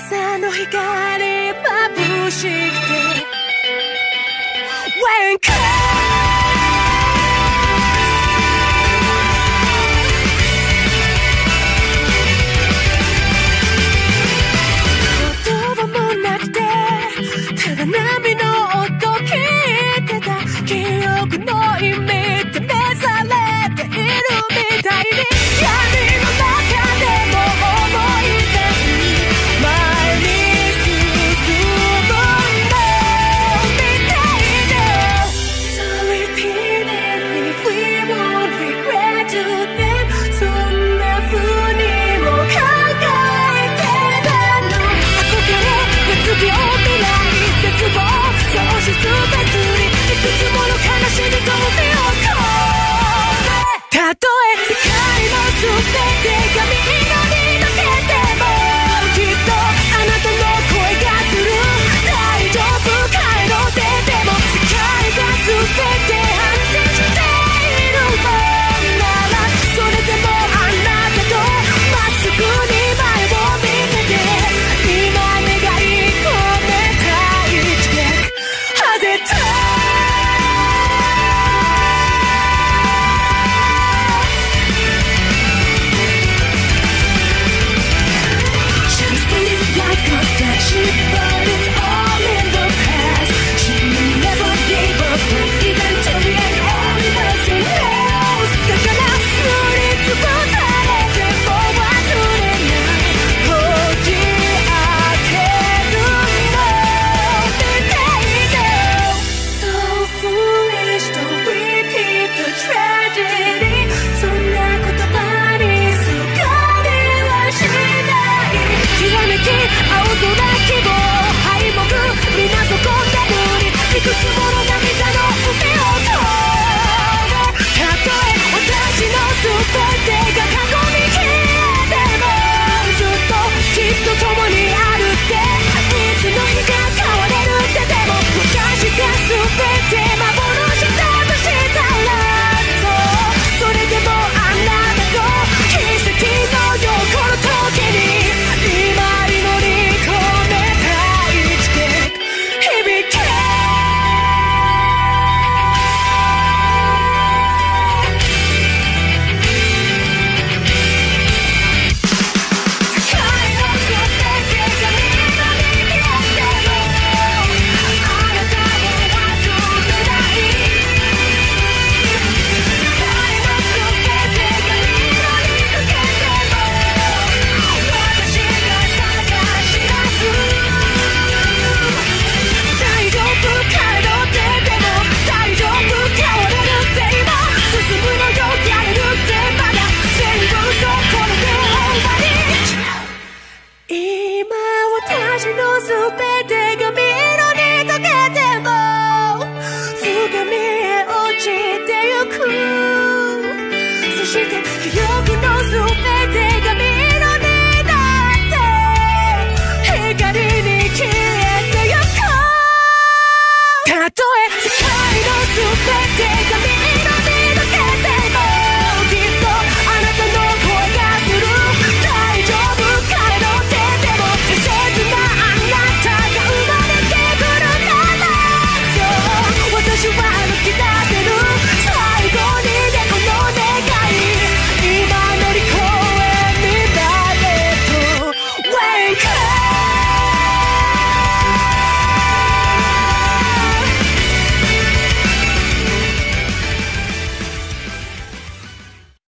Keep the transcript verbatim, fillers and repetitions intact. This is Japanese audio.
朝の光眩しくて When come言葉もなくてただ波の音聞いてた記憶の意味試されているみたいに闇の中でも思い出す前に進むのみたいだ So repeatedly we won't regret to them そんな風にも考えてたの憧れ別病未来絶望喪失別にいくつもの悲しみと海を越えたとえ世界の全てがみんなに溶けてもきっとあなたの声がする大丈夫かいの出ても世界が全て反転しているもんならそれでもあなたとまっすぐに前を見てて今願い込めた一撃外したいくつもの涙の海を越えたとえ私の全てが過去に消えてもずっときっと共にあるっていつの日か変われるってでも私が全て幻だとしたらそうそれでもあなたと奇跡のようこの時に今祈り込めた一撃響け今私の全てが